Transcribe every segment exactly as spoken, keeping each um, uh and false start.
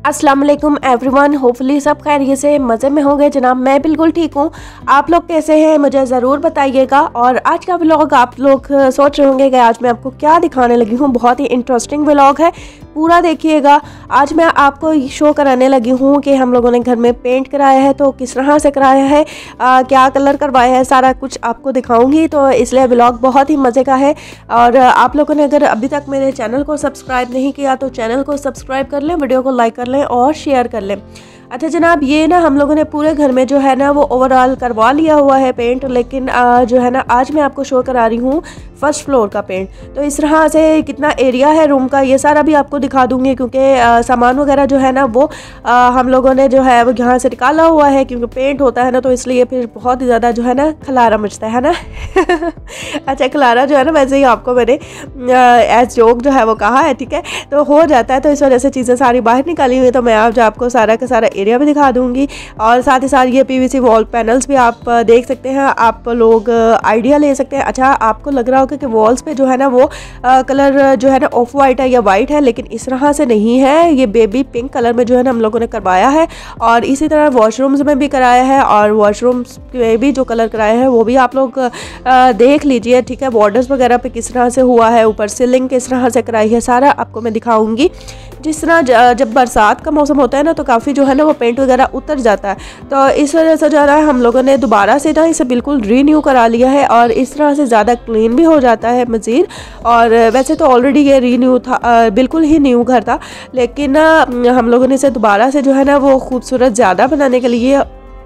अस्सलाम वालेकुम everyone, hopefully सब खैरियत से मज़े में होंगे जनाब। मैं बिल्कुल ठीक हूँ। आप लोग कैसे हैं मुझे ज़रूर बताइएगा। और आज का व्लॉग आप लोग सोच रहे होंगे कि आज मैं आपको क्या दिखाने लगी हूँ। बहुत ही इंटरेस्टिंग व्लॉग है, पूरा देखिएगा। आज मैं आपको शो कराने लगी हूँ कि हम लोगों ने घर में पेंट कराया है तो किस तरह से कराया है, आ, क्या कलर करवाया है, सारा कुछ आपको दिखाऊंगी। तो इसलिए व्लॉग बहुत ही मज़े का है। और आप लोगों ने अगर अभी तक मेरे चैनल को सब्सक्राइब नहीं किया तो चैनल को सब्सक्राइब कर लें, वीडियो को लाइक कर लें और शेयर कर लें। अच्छा जनाब, ये ना हम लोगों ने पूरे घर में जो है ना वो ओवरऑल करवा लिया हुआ है पेंट, लेकिन आ, जो है ना आज मैं आपको शो करा रही हूँ फर्स्ट फ्लोर का पेंट। तो इस तरह से कितना एरिया है रूम का ये सारा भी आपको दिखा दूंगी, क्योंकि सामान वगैरह जो है ना वो आ, हम लोगों ने जो है वो यहाँ से निकाला हुआ है, क्योंकि पेंट होता है ना तो इसलिए फिर बहुत ही ज़्यादा जो है ना खलारा मचता है ना। अच्छा, खलारा जो है ना वैसे ही आपको मैंने एज जोक जो है वो कहा है, ठीक है। तो हो जाता है, तो इस वजह से चीज़ें सारी बाहर निकाली हुई है। तो मैं आज आपको सारा का सारा एरिया भी दिखा दूंगी और साथ ही साथ ये पीवीसी वॉल पैनल्स भी आप देख सकते हैं, आप लोग आइडिया ले सकते हैं। अच्छा, आपको लग रहा होगा कि वॉल्स पे जो है ना वो आ, कलर जो है ना ऑफ वाइट है या वाइट है, लेकिन इस तरह से नहीं है। ये बेबी पिंक कलर में जो है ना हम लोगों ने करवाया है। और इसी तरह वॉशरूम्स में भी कराया है, और वॉशरूम्स में भी जो कलर कराया है वो भी आप लोग आ, देख लीजिए, ठीक है। बॉर्डर्स वगैरह पे किस तरह से हुआ है, ऊपर सीलिंग किस तरह से कराई है, सारा आपको मैं दिखाऊंगी। जिस तरह जब बरसात का मौसम होता है ना तो काफ़ी जो है ना वो पेंट वगैरह उतर जाता है, तो इस वजह से जो है हम लोगों ने दोबारा से ना इसे बिल्कुल रीन्यू करा लिया है और इस तरह से ज़्यादा क्लीन भी हो जाता है मज़ीद। और वैसे तो ऑलरेडी ये रीन्यू था, बिल्कुल ही न्यू घर था, लेकिन हम लोगों ने इसे दोबारा से जो है ना वो खूबसूरत ज़्यादा बनाने के लिए,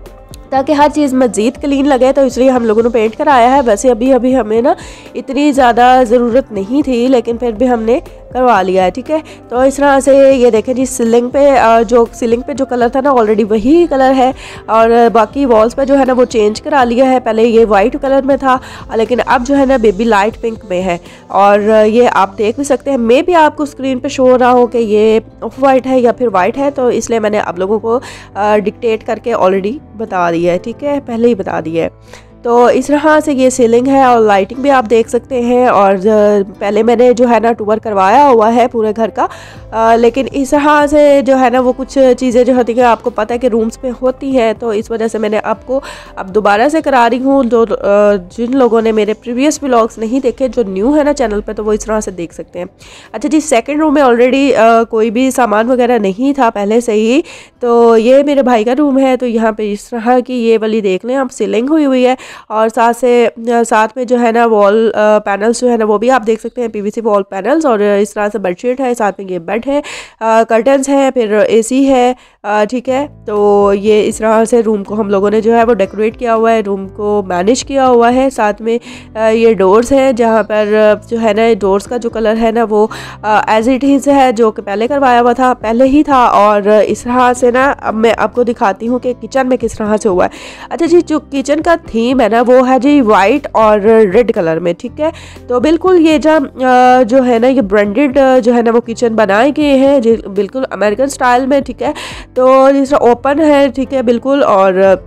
ताकि हर चीज़ मज़ीद क्लीन लगे, तो इसलिए हम लोगों ने पेंट कराया है। वैसे अभी अभी हमें ना इतनी ज़्यादा ज़रूरत नहीं थी, लेकिन फिर भी हमने करवा लिया है, ठीक है। तो इस तरह से ये देखें जी, सीलिंग पे जो सीलिंग पे जो कलर था ना ऑलरेडी वही कलर है, और बाकी वॉल्स पे जो है ना वो चेंज करा लिया है। पहले ये वाइट कलर में था, लेकिन अब जो है ना बेबी लाइट पिंक में है। और ये आप देख भी सकते हैं, मे भी आपको स्क्रीन पे शो हो रहा हो कि ये ऑफ वाइट है या फिर वाइट है, तो इसलिए मैंने आप लोगों को डिक्टेट करके ऑलरेडी बता दिया है, ठीक है, पहले ही बता दिया है। तो इस तरह से ये सीलिंग है और लाइटिंग भी आप देख सकते हैं। और पहले मैंने जो है ना टूर करवाया हुआ है पूरे घर का, आ, लेकिन इस तरह से जो है ना वो कुछ चीज़ें जो होती हैं आपको पता है कि रूम्स पे होती हैं, तो इस वजह से मैंने आपको अब दोबारा से करा रही हूँ। जो जिन लोगों ने मेरे प्रीवियस व्लॉग्स नहीं देखे, जो न्यू है ना चैनल पे, तो वो इस तरह से देख सकते हैं। अच्छा जी, सेकेंड रूम में ऑलरेडी कोई भी सामान वगैरह नहीं था पहले से ही, तो ये मेरे भाई का रूम है। तो यहाँ पर इस तरह की ये वाली देख लें आप, सीलिंग हुई हुई है, और साथ से साथ में जो है ना वॉल पैनल्स जो है ना वो भी आप देख सकते हैं, पीवीसी वॉल पैनल्स। और इस तरह से बेडशीट है, साथ में ये बेड है, कर्टन्स हैं, फिर एसी है, ठीक है। तो ये इस तरह से रूम को हम लोगों ने जो है वो डेकोरेट किया हुआ है, रूम को मैनेज किया हुआ है। साथ में ये डोर्स हैं, जहाँ पर जो है ना डोर्स का जो कलर है ना वो एज इट इज़ है, जो कि पहले करवाया हुआ था, पहले ही था। और इस तरह से ना अब मैं आपको दिखाती हूँ कि किचन में किस तरह से हुआ है। अच्छा जी, जो किचन का थीम है ना वो है जी वाइट और रेड कलर में, ठीक है। तो बिल्कुल ये जब जो है ना ये ब्रांडेड जो है ना वो किचन बनाए गए हैं जी, बिल्कुल अमेरिकन स्टाइल में, ठीक है। तो जिस तरह ओपन है, ठीक है, बिल्कुल। और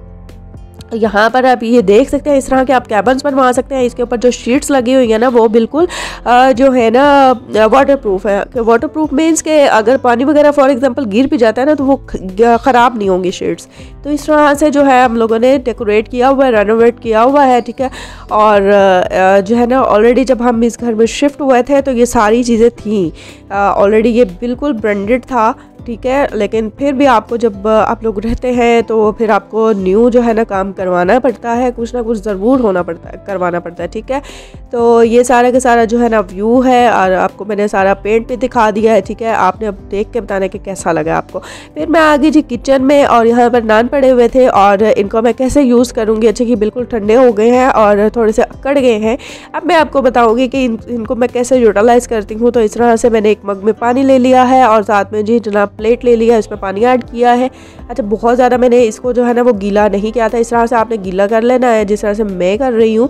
यहाँ पर आप ये देख सकते हैं, इस तरह के आप कैबन्स बनवा सकते हैं। इसके ऊपर जो शीट्स लगी हुई है ना वो बिल्कुल जो है ना वाटर प्रूफ है। वाटर प्रूफ मीन्स के अगर पानी वगैरह फॉर एग्जांपल गिर भी जाता है ना तो वो ख़राब नहीं होंगी शीट्स। तो इस तरह से जो है हम लोगों ने डेकोरेट किया हुआ है, रेनोवेट किया हुआ है, ठीक है। और जो है ना ऑलरेडी जब हम इस घर में शिफ्ट हुए थे तो ये सारी चीज़ें थी ऑलरेडी, ये बिल्कुल ब्रांडेड था, ठीक है। लेकिन फिर भी आपको जब आप लोग रहते हैं तो फिर आपको न्यू जो है ना काम करवाना पड़ता है, कुछ ना कुछ ज़रूर होना पड़ता है, करवाना पड़ता है, ठीक है। तो ये सारा का सारा जो है ना व्यू है, और आपको मैंने सारा पेंट भी दिखा दिया है, ठीक है। आपने अब देख के बताना कि कैसा लगा आपको। फिर मैं आ गई जी किचन में, और यहाँ पर नान पड़े हुए थे और इनको मैं कैसे यूज़ करूँगी। अच्छा कि बिल्कुल ठंडे हो गए हैं और थोड़े से अकड़ गए हैं। अब मैं आपको बताऊँगी कि इन, इनको मैं कैसे यूटिलाइज़ करती हूँ। तो इस तरह से मैंने एक मग में पानी ले लिया है और साथ में जी जनाब प्लेट ले लिया, इसमें पानी ऐड किया है। अच्छा, बहुत ज़्यादा मैंने इसको जो है ना वो गीला नहीं किया था, इस तरह से आपने गीला कर लेना है जिस तरह से मैं कर रही हूँ।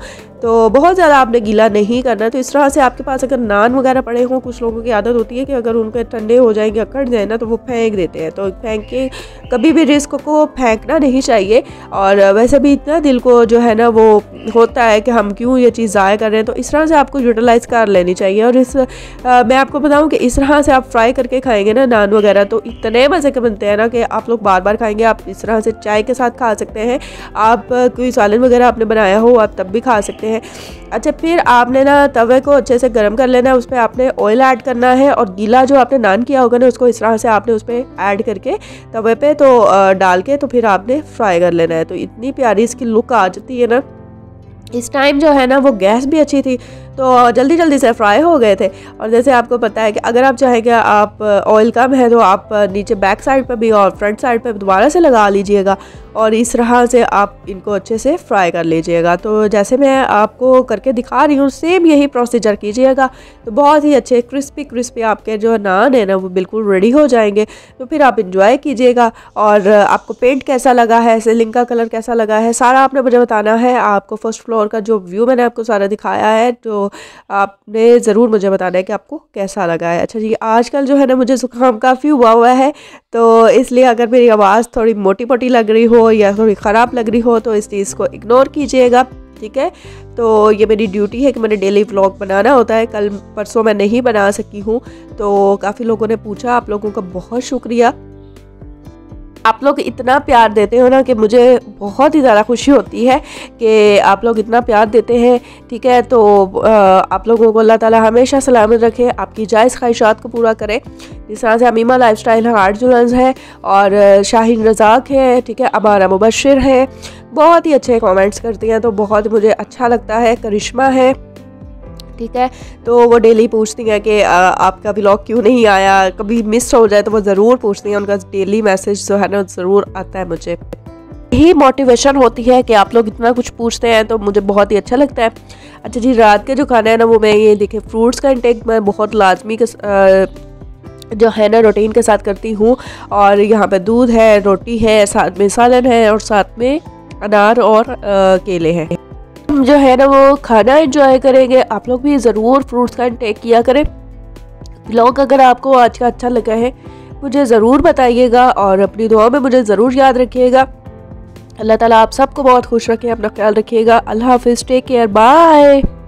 तो बहुत ज़्यादा आपने गीला नहीं करना। तो इस तरह से आपके पास अगर नान वगैरह पड़े हों, कुछ लोगों की आदत होती है कि अगर उनके ठंडे हो जाएंगे, अकड़ जाए ना, तो वो फेंक देते हैं। तो फेंक के कभी भी रिस्क को फेंकना नहीं चाहिए। और वैसे भी इतना दिल को जो है ना वो होता है कि हम क्यों ये चीज़ ज़ाया कर रहे हैं, तो इस तरह से आपको यूटिलाइज़ कर लेनी चाहिए। और इस आ, मैं आपको बताऊं कि इस तरह से आप फ्राई करके खाएंगे ना नान वगैरह, तो इतने मज़े के बनते हैं ना कि आप लोग बार बार खाएंगे। आप इस तरह से चाय के साथ खा सकते हैं, आप कोई सालन वगैरह आपने बनाया हो आप तब भी खा सकते हैं। अच्छा, फिर आपने ना तवे को अच्छे से गर्म कर लेना है, उस पर आपने ऑयल ऐड करना है और गीला जो आपने नान किया होगा ना उसको इस तरह से आपने उस पर ऐड करके तवे पे तो डाल के तो फिर आपने फ्राई कर लेना है। तो इतनी प्यारी इसकी लुक आ जाती है ना। इस टाइम जो है ना वो गैस भी अच्छी थी, तो जल्दी जल्दी से फ्राई हो गए थे। और जैसे आपको पता है कि अगर आप चाहेंगे, आप ऑयल कम है तो आप नीचे बैक साइड पर भी और फ्रंट साइड पर दोबारा से लगा लीजिएगा और इस तरह से आप इनको अच्छे से फ्राई कर लीजिएगा। तो जैसे मैं आपको करके दिखा रही हूँ सेम यही प्रोसीजर कीजिएगा, तो बहुत ही अच्छे क्रिस्पी क्रिस्पी आपके जो नान है ना वो बिल्कुल रेडी हो जाएंगे। तो फिर आप इंजॉय कीजिएगा। और आपको पेंट कैसा लगा है, सीलिंग का कलर कैसा लगा है, सारा आपने मुझे बताना है। आपको फर्स्ट फ्लोर का जो व्यू मैंने आपको सारा दिखाया है, तो आपने ज़रूर मुझे बताना है कि आपको कैसा लगा है। अच्छा जी, आजकल जो है ना मुझे ज़ुकाम काफ़ी हुआ हुआ है, तो इसलिए अगर मेरी आवाज़ थोड़ी मोटी मोटी लग रही हो या थोड़ी ख़राब लग रही हो तो इस चीज़ को इग्नोर कीजिएगा, ठीक है। तो ये मेरी ड्यूटी है कि मैंने डेली व्लॉग बनाना होता है। कल परसों मैं नहीं बना सकी हूँ, तो काफ़ी लोगों ने पूछा, आप लोगों का बहुत शुक्रिया। आप लोग इतना प्यार देते हो ना कि मुझे बहुत ही ज़्यादा खुशी होती है कि आप लोग इतना प्यार देते हैं, ठीक है। तो आप लोगों को अल्लाह ताला हमेशा सलामत रखे, आपकी जायज़ ख्वाहिशात को पूरा करे। जिस तरह से अमीमा लाइफस्टाइल है, आर्ट ज्वेलर्स है और शाहीन रज़ाक है, ठीक है, अमारा मुबशिर है, बहुत ही अच्छे कमेंट्स करती हैं, तो बहुत मुझे अच्छा लगता है। करिश्मा है, ठीक है, तो वो डेली पूछती हैं कि आपका व्लॉग क्यों नहीं आया, कभी मिस हो जाए तो वो ज़रूर पूछती हैं। उनका डेली मैसेज जो है ना ज़रूर आता है मुझे। यही मोटिवेशन होती है कि आप लोग इतना कुछ पूछते हैं, तो मुझे बहुत ही अच्छा लगता है। अच्छा जी, रात के जो खाना है ना वो मैं ये देखें, फ्रूट्स का इंटेक मैं बहुत लाजमी के जो है ना रूटीन के साथ करती हूँ। और यहाँ पे दूध है, रोटी है, साथ में सालन है और साथ में अनार और आ, केले हैं। जो है ना वो खाना एंजॉय करेंगे। आप लोग भी ज़रूर फ्रूट्स का इंटेक किया करें। व्लॉग अगर आपको आज का अच्छा लगा है मुझे ज़रूर बताइएगा और अपनी दुआ में मुझे ज़रूर याद रखिएगा। अल्लाह ताला आप सबको बहुत खुश रखे, अपना ख्याल रखिएगा। अल्लाह हाफिज़, टेक केयर, बाय।